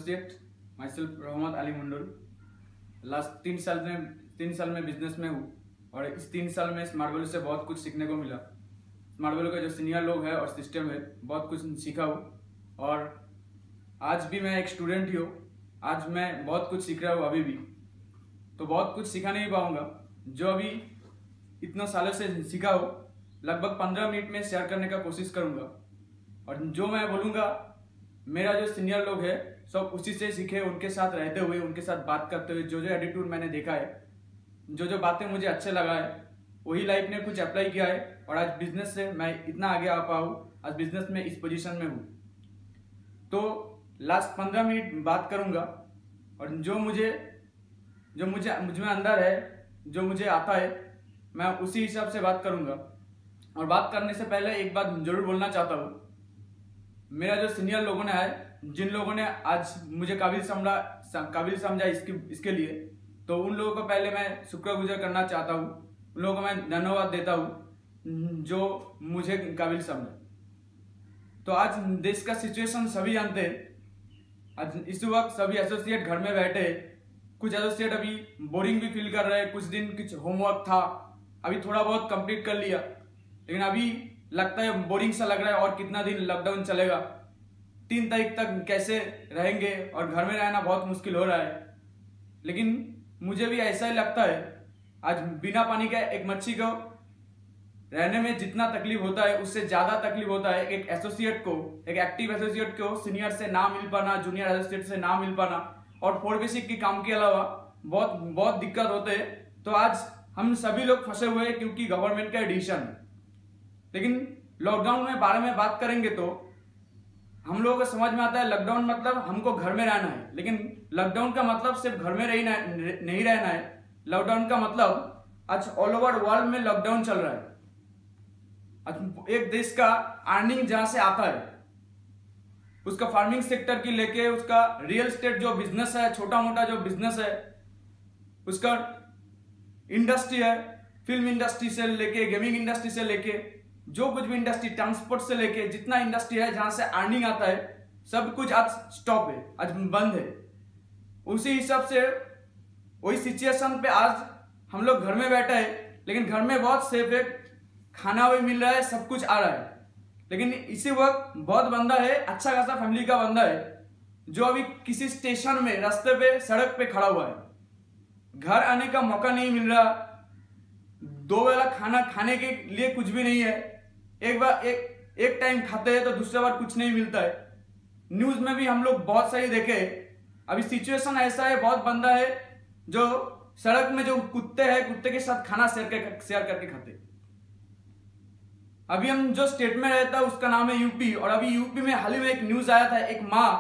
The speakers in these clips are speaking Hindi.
एसोसिएट माई सेल्फ रहमत अली मंडल। लास्ट 3 साल में बिजनेस में हूँ और इस 3 साल में स्मार्ट वैल्यू से बहुत कुछ सीखने को मिला। स्मार्ट वैल्यू का जो सीनियर लोग हैं और सिस्टम है बहुत कुछ सीखा हूँ और आज भी मैं एक स्टूडेंट ही हूँ। आज मैं बहुत कुछ सीख रहा हूँ अभी भी, तो बहुत कुछ सिखा नहीं पाऊँगा। जो अभी इतना सालों से सीखा हो लगभग 15 मिनट में शेयर करने का कोशिश करूँगा और जो मैं बोलूँगा मेरा जो सीनियर लोग है सब उसी से सीखे, उनके साथ रहते हुए, उनके साथ बात करते हुए, जो एटीट्यूड मैंने देखा है, जो बातें मुझे अच्छे लगा है वही लाइफ ने कुछ अप्लाई किया है और आज बिजनेस से मैं इतना आगे आ पाऊँ, आज बिजनेस में इस पोजीशन में हूँ। तो लास्ट 15 मिनट बात करूँगा और जो मुझ में अंदर है, जो मुझे आता है, मैं उसी हिसाब से बात करूँगा। और बात करने से पहले एक बात जरूर बोलना चाहता हूँ, मेरा जो सीनियर लोगों ने है, जिन लोगों ने आज मुझे काबिल समझा इसके लिए, तो उन लोगों को पहले मैं शुक्रगुजार करना चाहता हूँ। उन लोगों को मैं धन्यवाद देता हूँ जो मुझे काबिल समझा। तो आज देश का सिचुएशन सभी जानते हैं। आज इस वक्त सभी एसोसिएट घर में बैठे, कुछ एसोसिएट अभी बोरिंग भी फील कर रहे हैं। कुछ दिन कुछ होमवर्क था, अभी थोड़ा बहुत कंप्लीट कर लिया, लेकिन अभी लगता है बोरिंग सा लग रहा है और कितना दिन लॉकडाउन चलेगा, 3 तारीख तक कैसे रहेंगे और घर में रहना बहुत मुश्किल हो रहा है। लेकिन मुझे भी ऐसा ही लगता है, आज बिना पानी के एक मच्छी को रहने में जितना तकलीफ होता है उससे ज्यादा तकलीफ होता है एक एसोसिएट को, एक एक्टिव एसोसिएट को सीनियर से ना मिल पाना, जूनियर एसोसिएट से ना मिल पाना और 4 बेसिक के काम के अलावा बहुत दिक्कत होते हैं। तो आज हम सभी लोग फंसे हुए हैं क्योंकि गवर्नमेंट का डिसीजन है। लेकिन लॉकडाउन में बारे में बात करेंगे तो हम लोगों को समझ में आता है लॉकडाउन मतलब हमको घर में रहना है, लेकिन लॉकडाउन का मतलब सिर्फ घर में नहीं रहना है। लॉकडाउन का मतलब आज ऑल ओवर वर्ल्ड में लॉकडाउन चल रहा है। आज एक देश का अर्निंग जहां से आता है, उसका फार्मिंग सेक्टर की लेके उसका रियल एस्टेट जो बिजनेस है, छोटा मोटा जो बिजनेस है, उसका इंडस्ट्री है, फिल्म इंडस्ट्री से लेके गेमिंग इंडस्ट्री से लेके जो कुछ भी इंडस्ट्री, ट्रांसपोर्ट से लेके जितना इंडस्ट्री है जहां से अर्निंग आता है, सब कुछ आज स्टॉप है, आज बंद है। उसी हिसाब से वही सिचुएशन पे आज हम लोग घर में बैठे हैं, लेकिन घर में बहुत सेफ है, खाना भी मिल रहा है, सब कुछ आ रहा है। लेकिन इसी वक्त बहुत बंदा है, अच्छा खासा फैमिली का बंदा है, जो अभी किसी स्टेशन में, रास्ते पे, सड़क पे खड़ा हुआ है। घर आने का मौका नहीं मिल रहा, 2 वेला खाना खाने के लिए कुछ भी नहीं है। एक टाइम खाते हैं तो दूसरा बार कुछ नहीं मिलता है। न्यूज में भी हम लोग बहुत सारी देखे, अभी सिचुएशन ऐसा है, बहुत बंदा है जो सड़क में जो कुत्ते हैं, कुत्ते के साथ खाना शेयर करके खाते। अभी हम जो स्टेट में रहता है उसका नाम है यूपी, और अभी यूपी में हाल ही में एक न्यूज आया था, एक माँ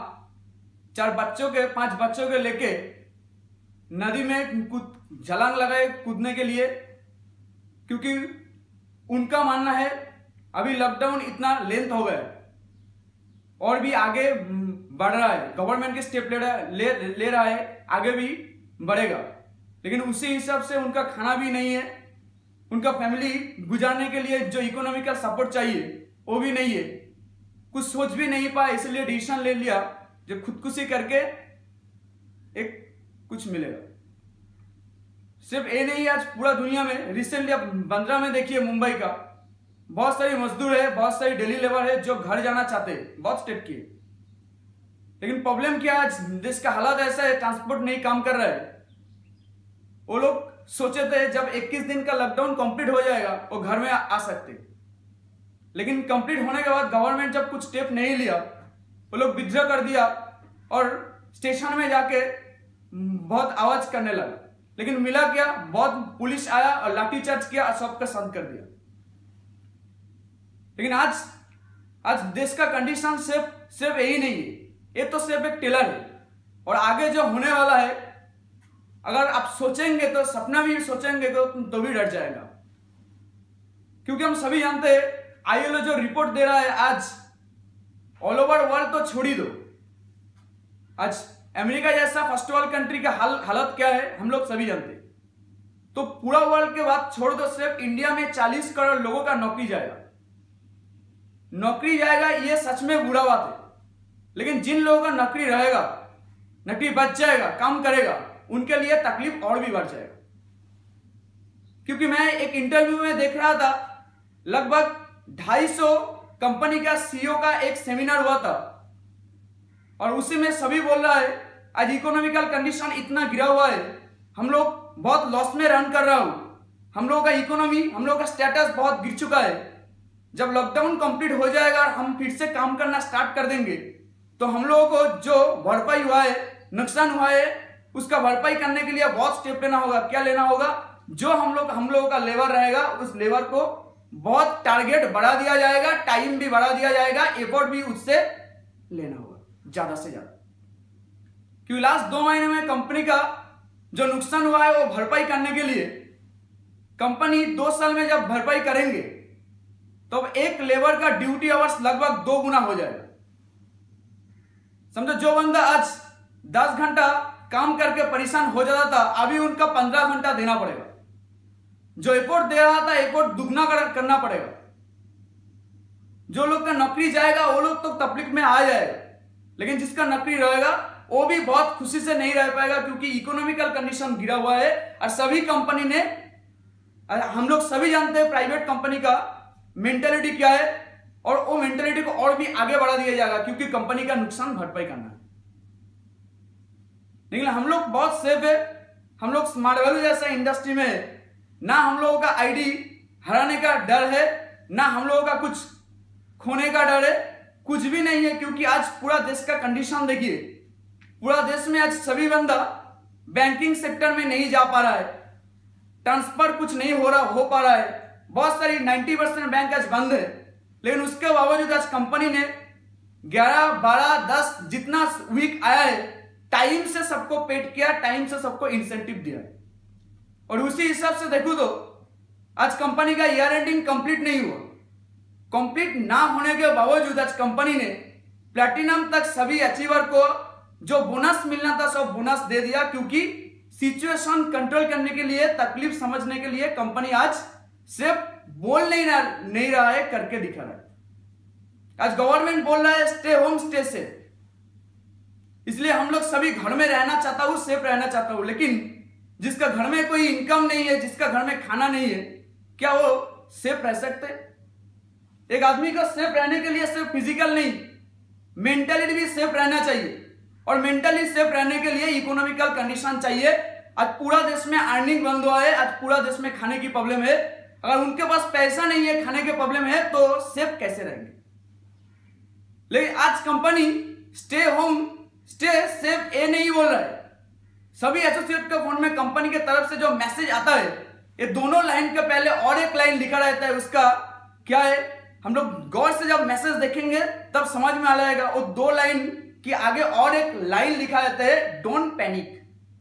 5 बच्चों के लेके नदी में छलांग लगाए कूदने के लिए, क्योंकि उनका मानना है अभी लॉकडाउन इतना लेंथ हो गया और भी आगे बढ़ रहा है, गवर्नमेंट के स्टेप ले रहा है, आगे भी बढ़ेगा, लेकिन उसी हिसाब से उनका खाना भी नहीं है, उनका फैमिली गुजारने के लिए जो इकोनॉमिकल सपोर्ट चाहिए वो भी नहीं है, कुछ सोच भी नहीं पाए, इसलिए डिसीजन ले लिया जो खुदकुशी करके एक कुछ मिलेगा। सिर्फ ये नहीं, आज पूरा दुनिया में रिसेंटली आप बांद्रा में देखिए, मुंबई का बहुत सारे मजदूर है, बहुत सारी डेली लेबर है जो घर जाना चाहते हैं, बहुत स्टेप किए, लेकिन प्रॉब्लम क्या है, आज देश का हालात ऐसा है, ट्रांसपोर्ट नहीं काम कर रहा है। वो लोग सोचे थे जब 21 दिन का लॉकडाउन कंप्लीट हो जाएगा वो घर में आ सकते, लेकिन कंप्लीट होने के बाद गवर्नमेंट जब कुछ स्टेप नहीं लिया, वो लोग विथड्रॉ कर दिया और स्टेशन में जाके बहुत आवाज करने लगा। लेकिन मिला क्या, बहुत पुलिस आया और लाठीचार्ज किया और सबका शांत कर दिया। लेकिन आज देश का कंडीशन सिर्फ यही नहीं है, ये तो सिर्फ एक टेलर है, और आगे जो होने वाला है अगर आप सोचेंगे तो, सपना भी सोचेंगे तो भी डर जाएगा। क्योंकि हम सभी जानते हैं आईएलओ जो रिपोर्ट दे रहा है आज ऑल ओवर वर्ल्ड तो छोड़ ही दो, आज अमेरिका जैसा फर्स्ट वर्ल्ड कंट्री का हालत क्या है हम लोग सभी जानते हैं। तो पूरा वर्ल्ड के बाद छोड़ दो, सिर्फ इंडिया में 40 करोड़ लोगों का नौकरी जाएगा, ये सच में बुरा बात है। लेकिन जिन लोगों का नौकरी रहेगा नौकरी बच जाएगा, काम करेगा, उनके लिए तकलीफ और भी बढ़ जाएगा। क्योंकि मैं एक इंटरव्यू में देख रहा था, लगभग 250 कंपनी का सीईओ का एक सेमिनार हुआ था और उसी में सभी बोल रहा है आज इकोनॉमिकल कंडीशन इतना गिरा हुआ है, हम लोग बहुत लॉस में रन कर रहा हूं, हम लोगों का इकोनॉमी, हम लोगों का स्टेटस बहुत गिर चुका है। जब लॉकडाउन कंप्लीट हो जाएगा और हम फिर से काम करना स्टार्ट कर देंगे तो हम लोगों को जो भरपाई हुआ है, नुकसान हुआ है, उसका भरपाई करने के लिए बहुत स्टेप लेना होगा। क्या लेना होगा? जो हम लोगों का लेबर रहेगा उस लेबर को बहुत टारगेट बढ़ा दिया जाएगा, टाइम भी बढ़ा दिया जाएगा, एफर्ट भी उससे लेना होगा ज्यादा से ज्यादा। क्योंकि लास्ट 2 महीने में कंपनी का जो नुकसान हुआ है वो भरपाई करने के लिए कंपनी 2 साल में जब भरपाई करेंगे तो अब एक लेबर का ड्यूटी आवर्स लगभग 2 गुना हो जाएगा। समझो जो बंदा आज 10 घंटा काम करके परेशान हो जाता था, अभी उनका 15 घंटा देना पड़ेगा। जो एफर्ट दे रहा था एफर्ट दुगना करना पड़ेगा। जो लोग का नौकरी जाएगा वो लोग तो तकलीफ में आ जाएगा, लेकिन जिसका नौकरी रहेगा वो भी बहुत खुशी से नहीं रह पाएगा क्योंकि इकोनॉमिकल कंडीशन गिरा हुआ है। और सभी कंपनी ने, हम लोग सभी जानते हैं प्राइवेट कंपनी का मेंटेलिटी क्या है, और वो मेंटेलिटी को और भी आगे बढ़ा दिया जाएगा क्योंकि कंपनी का नुकसान भरपाई करना है। लेकिन हम लोग बहुत सेफ है, हम लोग स्मार्ट वैल्यू जैसा इंडस्ट्री में है, ना हम लोगों का आईडी हराने का डर है, ना हम लोगों का कुछ खोने का डर है, कुछ भी नहीं है। क्योंकि आज पूरा देश का कंडीशन देखिए, पूरा देश में आज सभी बंदा बैंकिंग सेक्टर में नहीं जा पा रहा है, ट्रांसफर कुछ नहीं हो पा रहा है, बहुत सारी 90% बैंक आज बंद है। लेकिन उसके बावजूद आज कंपनी ने 11, 12, 10 जितना वीक आया है टाइम से सबको पेड किया, टाइम से सबको इंसेंटिव दिया है। और उसी हिसाब से देखो तो आज कंपनी का ईयर एंडिंग कंप्लीट नहीं हुआ। कंप्लीट ना होने के बावजूद आज कंपनी ने प्लैटिनम तक सभी अचीवर को जो बोनस मिलना था सब बोनस दे दिया, क्योंकि सिचुएशन कंट्रोल करने के लिए, तकलीफ समझने के लिए कंपनी आज सिर्फ बोल नहीं रहा है, करके दिखा रहा है। आज गवर्नमेंट बोल रहा है स्टे होम स्टे सेफ, इसलिए हम लोग सभी घर में रहना चाहता हूं, सेफ रहना चाहता हूं। लेकिन जिसका घर में कोई इनकम नहीं है, जिसका घर में खाना नहीं है, क्या वो सेफ रह सकते? एक आदमी को सेफ रहने के लिए सिर्फ फिजिकल नहीं, मेंटली भी सेफ रहना चाहिए। और मेंटली सेफ रहने के लिए इकोनॉमिकल कंडीशन चाहिए। आज पूरा देश में अर्निंग बंद हुआ है, आज पूरा देश में खाने की प्रॉब्लम है। अगर उनके पास पैसा नहीं है, खाने की प्रॉब्लम है, तो सेफ कैसे रहेंगे? लेकिन आज company stay home stay safe ये नहीं बोल रहा है। सभी एसोसिएट के फोन में कंपनी के तरफ से जो मैसेज आता है, ये दोनों लाइन के पहले और एक लाइन लिखा रहता है। उसका क्या है, हम लोग गौर से जब मैसेज देखेंगे तब समझ में आ जाएगा। वो 2 लाइन के आगे और एक लाइन लिखा रहता है, डोंट पैनिक।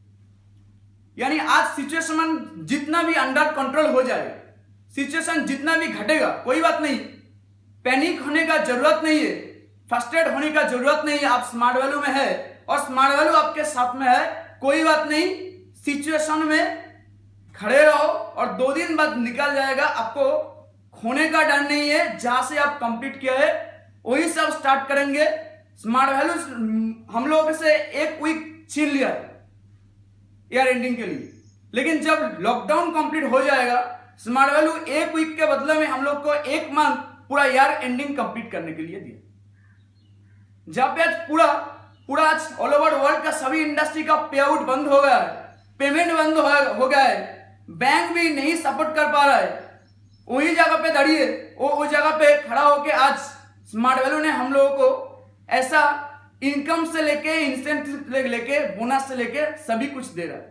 यानी आज सिचुएशन जितना भी अंडर कंट्रोल हो जाएगा, सिचुएशन जितना भी घटेगा, कोई बात नहीं, पैनिक होने का जरूरत नहीं है, फ्रस्ट्रेट होने का जरूरत नहीं है। आप स्मार्ट वैल्यू में है और स्मार्ट वैल्यू आपके साथ में है, कोई बात नहीं, सिचुएशन में खड़े रहो और 2 दिन बाद निकल जाएगा। आपको खोने का डर नहीं है, जहां से आप कंप्लीट किया है वही से आप स्टार्ट करेंगे। स्मार्ट वैल्यू हम लोगों से 1 वीक छीन लिया है ईयर एंडिंग के लिए, लेकिन जब लॉकडाउन कंप्लीट हो जाएगा, स्मार्ट वैल्यू 1 वीक के बदले में हम लोग को 1 मंथ पूरा ईयर एंडिंग कंप्लीट करने के लिए दिया। जहां पे आज पूरा आज ऑल ओवर वर्ल्ड का सभी इंडस्ट्री का पे आउट बंद हो गया है, पेमेंट बंद हो गया है, बैंक भी नहीं सपोर्ट कर पा रहा है, वही जगह पे दड़िए वो जगह पे खड़ा होके आज स्मार्ट वैल्यू ने हम लोगों को ऐसा इनकम से लेके, इंसेंटिव लेके, बोनस से लेके सभी कुछ दे रहा है,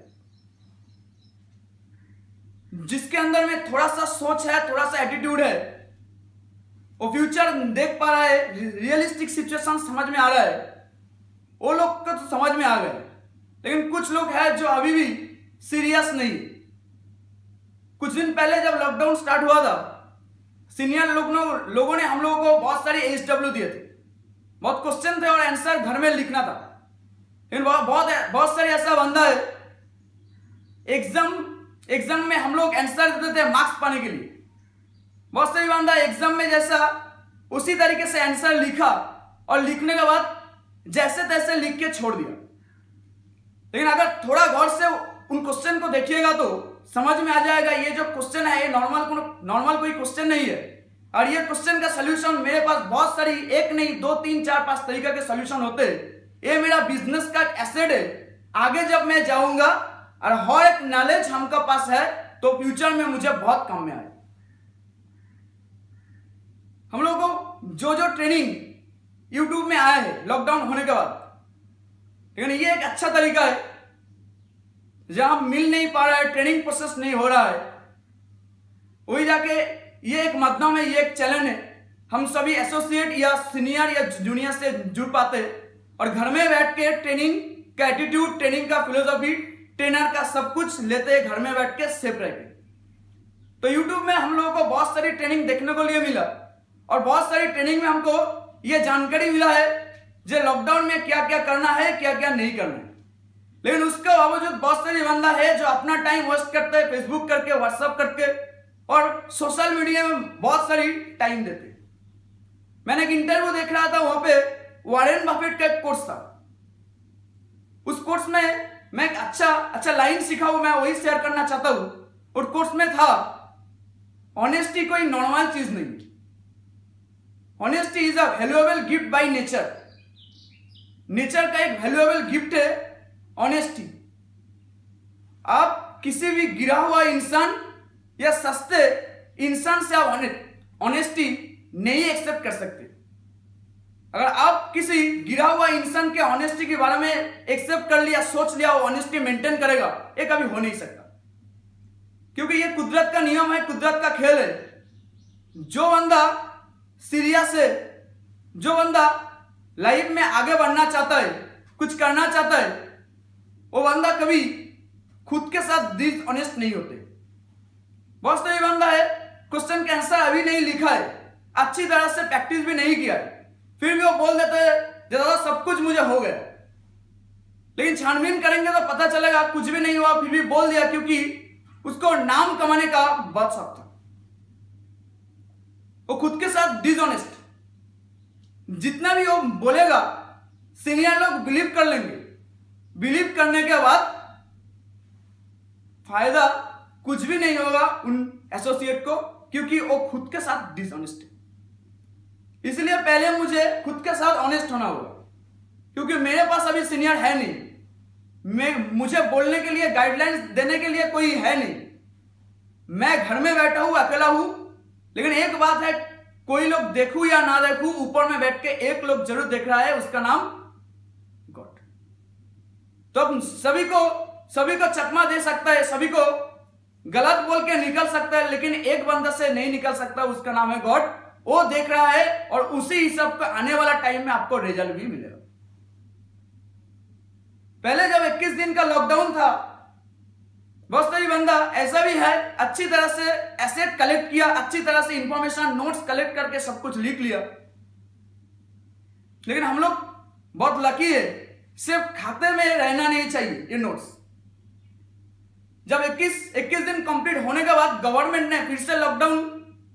जिसके अंदर में थोड़ा सा सोच है, थोड़ा सा एटीट्यूड है, वो फ्यूचर देख पा रहा है, रियलिस्टिक सिचुएशन समझ में आ रहा है, वो लोग का तो समझ में आ गए। लेकिन कुछ लोग हैं जो अभी भी सीरियस नहीं। कुछ दिन पहले जब लॉकडाउन स्टार्ट हुआ था, सीनियर लोगों ने हम लोगों को बहुत सारी HW दिए थे, बहुत क्वेश्चन थे और आंसर घर में लिखना था। लेकिन बहुत सारे ऐसा बंदा है, एग्जाम में हम लोग आंसर देते थे मार्क्स पाने के लिए, बहुत सारी बंदा एग्जाम में जैसा उसी तरीके से आंसर लिखा और लिखने के बाद जैसे तैसे लिख के छोड़ दिया। लेकिन अगर थोड़ा गौर से उन क्वेश्चन को देखिएगा तो समझ में आ जाएगा ये जो क्वेश्चन है ये नॉर्मल कोई क्वेश्चन नहीं है। और ये क्वेश्चन का सोल्यूशन मेरे पास बहुत सारी, एक नहीं 2 3 4 5 तरीके के सोल्यूशन होते हैं। ये मेरा बिजनेस का एसेट है। आगे जब मैं जाऊंगा और हर एक नॉलेज हमका पास है तो फ्यूचर में मुझे बहुत काम में आए। हम लोगों को जो ट्रेनिंग यूट्यूब में आया है लॉकडाउन होने के बाद, लेकिन ये एक अच्छा तरीका है जहां मिल नहीं पा रहा है, ट्रेनिंग प्रोसेस नहीं हो रहा है, वही जाके ये एक माध्यम है, ये एक चैनल है। हम सभी एसोसिएट या सीनियर या जूनियर से जुड़ पाते और घर में बैठ के ट्रेनिंग का एटीट्यूड, ट्रेनिंग का फिलोसॉफी, ट्रेनर का सब कुछ लेते घर में बैठ के सेफ रह के। तो यूट्यूब में हम लोगों को बहुत सारी ट्रेनिंग देखने को लिए मिला और बहुत सारी ट्रेनिंग में हमको ये जानकारी मिला है जो लॉकडाउन में क्या क्या करना है, क्या क्या नहीं करना है। लेकिन उसके बावजूद बहुत सारी बंदा है जो अपना टाइम वेस्ट करते हैं फेसबुक करके, व्हाट्सएप करके और सोशल मीडिया में बहुत सारी टाइम देते। मैंने एक इंटरव्यू देख रहा था, वहां पे वॉरेन बफेट का एक कोर्स था। उस कोर्स में मैं एक अच्छा लाइन सीखा हूं, मैं वही शेयर करना चाहता हूं। और कोर्स में था ऑनेस्टी कोई नॉर्मल चीज नहीं, honesty is a valuable gift by nature. Nature का एक वैल्यूएबल गिफ्ट है ऑनेस्टी। आप किसी भी गिरा हुआ इंसान या सस्ते इंसान से आप ऑनेस्टी नहीं एक्सेप्ट कर सकते। अगर आप किसी गिरा हुआ इंसान के ऑनेस्टी के बारे में एक्सेप्ट कर लिया, सोच लिया वो ऑनेस्टी मेंटेन करेगा, ये कभी हो नहीं सकता, क्योंकि ये कुदरत का नियम है, कुदरत का खेल है। जो बंदा सीरियस है, जो बंदा लाइफ में आगे बढ़ना चाहता है, कुछ करना चाहता है, वो बंदा कभी खुद के साथ डिसऑनेस्ट नहीं होते। बहुत सारी बंदा है क्वेश्चन का आंसर अभी नहीं लिखा है, अच्छी तरह से प्रैक्टिस भी नहीं किया है, फिर भी वो बोल देते हैं ज्यादा सब कुछ मुझे हो गया। लेकिन छानबीन करेंगे तो पता चलेगा कुछ भी नहीं हुआ, फिर भी बोल दिया क्योंकि उसको नाम कमाने का बहुत शौक था। वो खुद के साथ डिसऑनेस्ट। जितना भी वो बोलेगा सीनियर लोग बिलीव कर लेंगे। बिलीव करने के बाद फायदा कुछ भी नहीं होगा उन एसोसिएट को, क्योंकि वो खुद के साथ डिसऑनेस्ट है। इसलिए पहले मुझे खुद के साथ ऑनेस्ट होना होगा, क्योंकि मेरे पास अभी सीनियर है नहीं, मुझे बोलने के लिए, गाइडलाइंस देने के लिए कोई है नहीं। मैं घर में बैठा हूं, अकेला हूं। लेकिन एक बात है, कोई लोग देखूं या ना देखूं, ऊपर में बैठ के एक लोग जरूर देख रहा है, उसका नाम गॉड। तो अब सभी को चकमा दे सकता है, सभी को गलत बोल के निकल सकता है, लेकिन एक बंदा से नहीं निकल सकता, उसका नाम है गॉड। वो देख रहा है और उसी हिसाब का आने वाला टाइम में आपको रिजल्ट भी मिलेगा। पहले जब 21 दिन का लॉकडाउन था, बहुत सारी बंदा ऐसा भी है अच्छी तरह से एसेट कलेक्ट किया, अच्छी तरह से इंफॉर्मेशन नोट्स कलेक्ट करके सब कुछ लिख लिया। लेकिन हम लोग बहुत लकी है, सिर्फ खाते में रहना नहीं चाहिए ये नोट्स। जब 21 दिन कंप्लीट होने के बाद गवर्नमेंट ने फिर से लॉकडाउन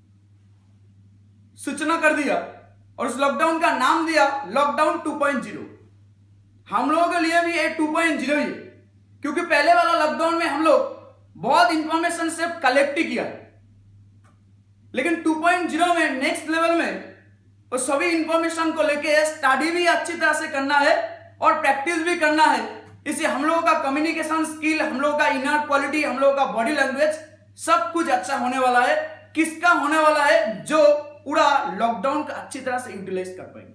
सूचना कर दिया और उस लॉकडाउन का नाम दिया लॉकडाउन 2.0। हम लोगों के लिए भी ये 2.0 ही है, क्योंकि पहले वाला लॉकडाउन में हम लोग बहुत इंफॉर्मेशन सिर्फ कलेक्ट ही किया, लेकिन 2.0 में नेक्स्ट लेवल में वो सभी इंफॉर्मेशन को लेके स्टडी भी अच्छी तरह से करना है और प्रैक्टिस भी करना है। इससे हम लोगों का कम्युनिकेशन स्किल, हम लोगों का इनर क्वालिटी, हम लोगों का बॉडी लैंग्वेज सब कुछ अच्छा होने वाला है। किसका होने वाला है? जो पूरा लॉकडाउन का अच्छी तरह से यूटिलाइज कर पाएंगे।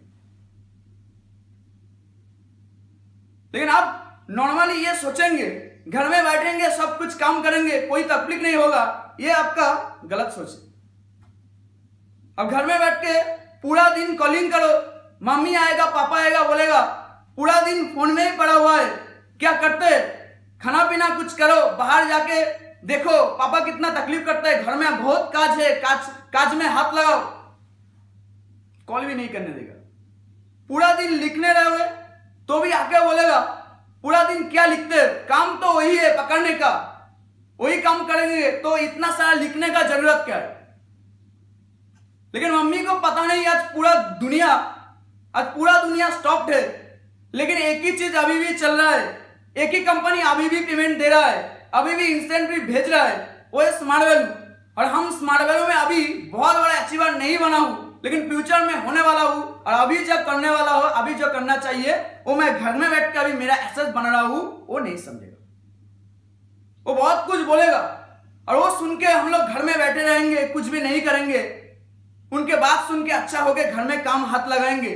लेकिन आप नॉर्मली ये सोचेंगे घर में बैठेंगे सब कुछ काम करेंगे कोई तकलीफ नहीं होगा, ये आपका गलत सोच है। अब घर में बैठ के पूरा दिन कॉलिंग करो, मम्मी आएगा पापा आएगा बोलेगा पूरा दिन फोन में ही पड़ा हुआ है, क्या करते? खाना पीना कुछ करो, बाहर जाके देखो पापा कितना तकलीफ करते हैं, घर में बहुत काज है, काज में हाथ लगाओ, कॉल भी नहीं करने देगा। पूरा दिन लिखने रहोगे तो भी आके बोलेगा पूरा दिन क्या लिखते हैं, काम तो वही है पकड़ने का, वही काम करेंगे तो इतना सारा लिखने का जरूरत क्या है। लेकिन मम्मी को पता नहीं आज पूरा दुनिया स्टॉप्ड है, लेकिन एक ही चीज अभी भी चल रहा है, एक ही कंपनी अभी भी पेमेंट दे रहा है, अभी भी इंस्टेंट भी भेज रहा है, वो है स्मार्ट वैल्यू। और हम स्मार्ट वैल्यू में अभी बहुत बड़ा अचीवर नहीं बना हूं, लेकिन फ्यूचर में होने वाला हूं। और अभी जब करने वाला हो, अभी जो करना चाहिए वो मैं घर में बैठ कर अभी मेरा एसेस बना रहा हूं, वो नहीं समझेगा, वो बहुत कुछ बोलेगा और वो सुन के हम लोग घर में बैठे रहेंगे, कुछ भी नहीं करेंगे, उनके बात सुन के अच्छा होके घर में काम हाथ लगाएंगे,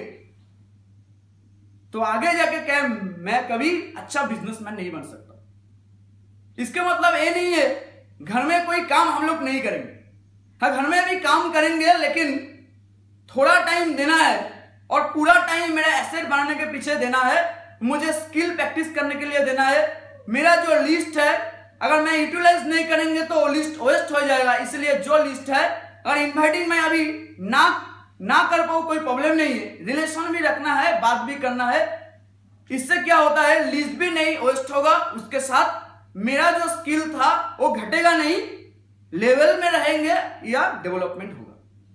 तो आगे जाके क्या मैं कभी अच्छा बिजनेसमैन नहीं बन सकता। इसके मतलब ये नहीं है घर में कोई काम हम लोग नहीं करेंगे। हाँ, घर में भी काम करेंगे, लेकिन थोड़ा टाइम देना है और पूरा टाइम मेरा एसेट बनाने के पीछे देना है, मुझे स्किल प्रैक्टिस करने के लिए देना है। मेरा जो लिस्ट है अगर मैं यूटिलाइज नहीं करेंगे तो लिस्ट वेस्ट हो जाएगा। इसलिए जो लिस्ट है, अगर इन्वाइटिंग मैं अभी ना कर पाऊं कोई प्रॉब्लम नहीं है, रिलेशन भी रखना है, बात भी करना है। इससे क्या होता है, लिस्ट भी नहीं वेस्ट होगा, उसके साथ मेरा जो स्किल था वो घटेगा नहीं, लेवल में रहेंगे या डेवलपमेंट होगा।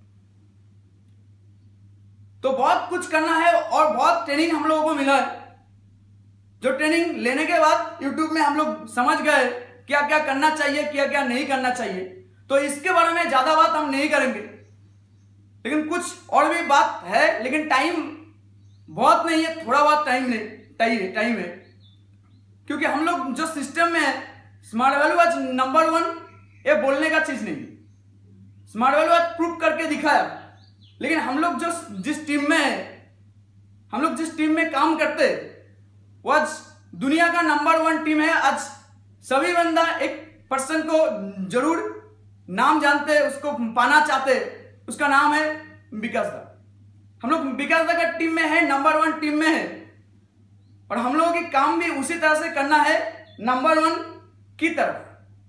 तो बहुत कुछ करना है और बहुत ट्रेनिंग हम लोगों को मिला है, जो ट्रेनिंग लेने के बाद YouTube में हम लोग समझ गए क्या क्या करना चाहिए, क्या क्या नहीं करना चाहिए। तो इसके बारे में ज्यादा बात हम नहीं करेंगे, लेकिन कुछ और भी बात है, लेकिन टाइम बहुत नहीं है, थोड़ा बहुत टाइम है, क्योंकि हम लोग जो सिस्टम में है, स्मार्ट वैल्यू आज नंबर 1 ये बोलने का चीज नहीं, स्मार्ट वैल्यू आज प्रूव करके दिखाया। लेकिन हम लोग जिस टीम में है, हम लोग जिस टीम में काम करते, वो आज दुनिया का नंबर 1 टीम है। आज सभी बंदा एक पर्सन को जरूर नाम जानते, उसको पाना चाहते, उसका नाम है विकास दा। हम लोग विकास दा का टीम में है, नंबर 1 टीम में है, और हम लोगों की काम भी उसी तरह से करना है, नंबर 1 की तरफ।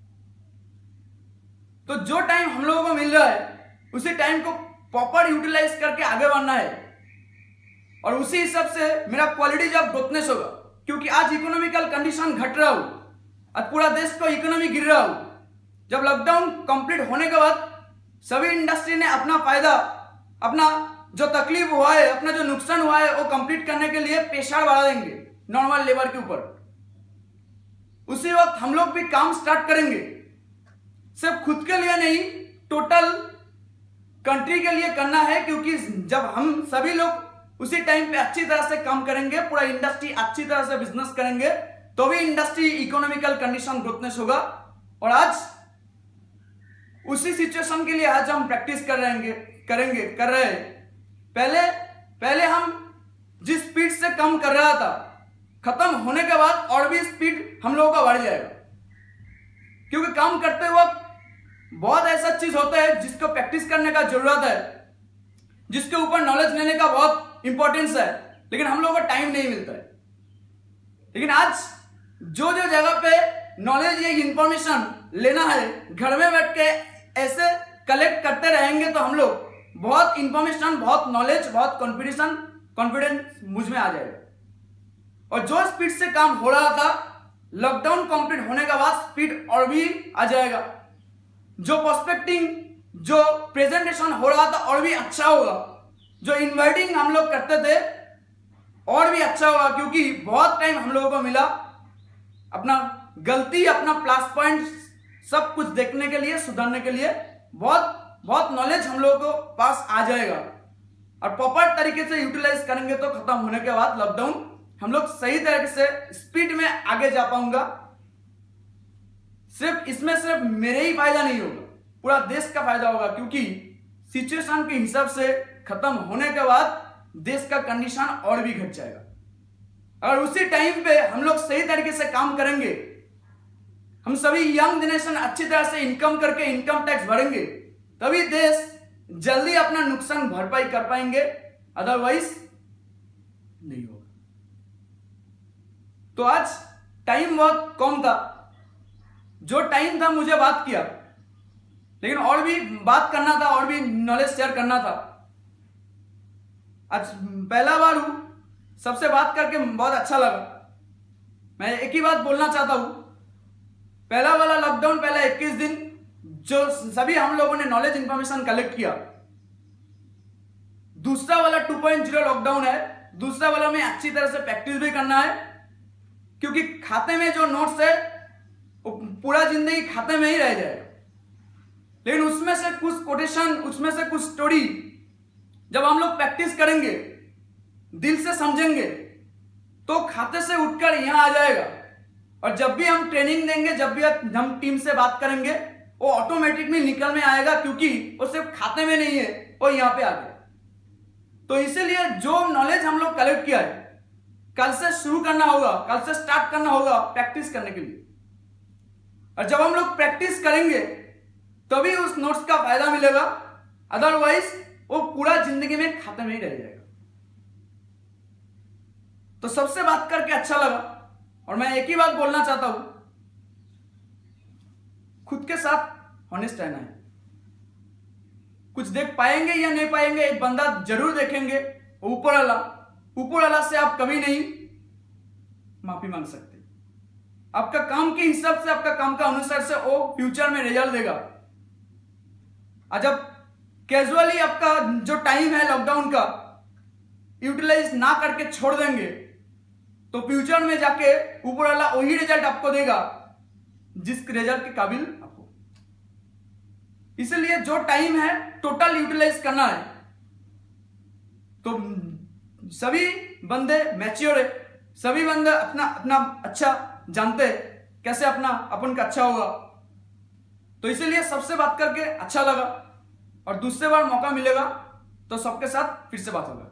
तो जो टाइम हम लोगों को मिल रहा है, उसी टाइम को प्रॉपर यूटिलाइज करके आगे बढ़ना है, और उसी हिसाब से मेरा क्वालिटी जॉब ग्रोथनेस होगा। क्योंकि आज इकोनॉमिकल कंडीशन घट रहा हूं, आज पूरा देश को इकोनॉमी गिर रहा हूं। जब लॉकडाउन कंप्लीट होने के बाद सभी इंडस्ट्री ने अपना फायदा, अपना जो तकलीफ हुआ है, अपना जो नुकसान हुआ है, वो कंप्लीट करने के लिए प्रेशर बढ़ा देंगे नॉर्मल लेबर के ऊपर। उसी वक्त हम लोग भी काम स्टार्ट करेंगे, सिर्फ खुद के लिए नहीं, टोटल कंट्री के लिए करना है। क्योंकि जब हम सभी लोग उसी टाइम पे अच्छी तरह से काम करेंगे, पूरा इंडस्ट्री अच्छी तरह से बिजनेस करेंगे, तो भी इंडस्ट्री इकोनॉमिकल कंडीशन ग्रोथनेस होगा। और आज उसी सिचुएशन के लिए आज हम प्रैक्टिस कर रहे हैं। पहले हम जिस स्पीड से काम कर रहा था, खत्म होने के बाद और भी स्पीड हम लोगों का बढ़ जाएगा। क्योंकि काम करते वक्त बहुत ऐसा चीज होता है जिसको प्रैक्टिस करने का जरूरत है, जिसके ऊपर नॉलेज लेने का बहुत इंपॉर्टेंस है, लेकिन हम लोगों को टाइम नहीं मिलता है। लेकिन आज जो जगह पे नॉलेज या इंफॉर्मेशन लेना है, घर में बैठ के ऐसे कलेक्ट करते रहेंगे, तो हम लोग बहुत इंफॉर्मेशन, बहुत नॉलेज, बहुत कॉन्फिडेंस मुझ में आ जाएगा। और जो स्पीड से काम हो रहा था, लॉकडाउन कंप्लीट होने के बाद स्पीड और भी आ जाएगा। जो प्रोस्पेक्टिंग, जो प्रेजेंटेशन हो रहा था और भी अच्छा होगा, जो इनवाइटिंग हम लोग करते थे और भी अच्छा होगा। क्योंकि बहुत टाइम हम लोगों को मिला अपना गलती, अपना प्लस पॉइंट सब कुछ देखने के लिए, सुधारने के लिए। बहुत नॉलेज हम लोगों को पास आ जाएगा, और प्रॉपर तरीके से यूटिलाइज करेंगे तो खत्म होने के बाद लॉकडाउन हम लोग सही तरीके से स्पीड में आगे जा पाऊंगा। इसमें सिर्फ मेरे ही फायदा नहीं होगा, पूरा देश का फायदा होगा। क्योंकि सिचुएशन के हिसाब से खत्म होने के बाद देश का कंडीशन और भी घट जाएगा। अगर उसी टाइम पे हम लोग सही तरीके से काम करेंगे, हम सभी यंग जनरेशन अच्छी तरह से इनकम करके इनकम टैक्स भरेंगे, तभी देश जल्दी अपना नुकसान भरपाई कर पाएंगे, अदरवाइज नहीं होगा। तो आज टाइम बहुत कम था, जो टाइम था मुझे बात किया, लेकिन और भी बात करना था, और भी नॉलेज शेयर करना था। आज पहला बार हूं, सबसे बात करके बहुत अच्छा लगा। मैं एक ही बात बोलना चाहता हूं, पहला वाला लॉकडाउन, पहला 21 दिन जो सभी हम लोगों ने नॉलेज इंफॉर्मेशन कलेक्ट किया, दूसरा वाला 2.0 लॉकडाउन है, दूसरा वाला में अच्छी तरह से प्रैक्टिस भी करना है, क्योंकि खाते में जो नोट्स है वो पूरा जिंदगी खाते में ही रह जाएगा, लेकिन उसमें से कुछ कोटेशन, उसमें से कुछ स्टोरी जब हम लोग प्रैक्टिस करेंगे, दिल से समझेंगे, तो खाते से उठकर यहां आ जाएगा। और जब भी हम ट्रेनिंग देंगे, जब भी हम टीम से बात करेंगे, वो ऑटोमेटिकली निकल में आएगा, क्योंकि वो सिर्फ खाते में नहीं है, वो यहां पे आ गया। तो इसीलिए जो नॉलेज हम लोग कलेक्ट किया है, कल से शुरू करना होगा, कल से स्टार्ट करना होगा प्रैक्टिस करने के लिए। और जब हम लोग प्रैक्टिस करेंगे तभी उस नोट्स का फायदा मिलेगा, अदरवाइज वो पूरा जिंदगी में खाते में ही रह जाएगा। तो सबसे बात करके अच्छा लगा, और मैं एक ही बात बोलना चाहता हूं, खुद के साथ ऑनेस्ट रहना है। कुछ देख पाएंगे या नहीं पाएंगे, एक बंदा जरूर देखेंगे, ऊपर वाला से आप कभी नहीं माफी मांग सकते। आपका काम के हिसाब से, आपका काम का अनुसार से वो फ्यूचर में रिजल्ट देगा। और जब कैजुअली आपका जो टाइम है लॉकडाउन का यूटिलाइज ना करके छोड़ देंगे, तो फ्यूचर में जाके ऊपर वाला वही रिजल्ट आपको देगा जिस रिजल्ट के काबिल आपको। इसलिए जो टाइम है टोटल यूटिलाइज करना है। तो सभी बंदे मैच्योर है, सभी बंदे अपना अपना अच्छा जानते हैं कैसे अपना अपन का अच्छा होगा। तो इसीलिए सबसे बात करके अच्छा लगा, और दूसरे बार मौका मिलेगा तो सबके साथ फिर से बात होगा।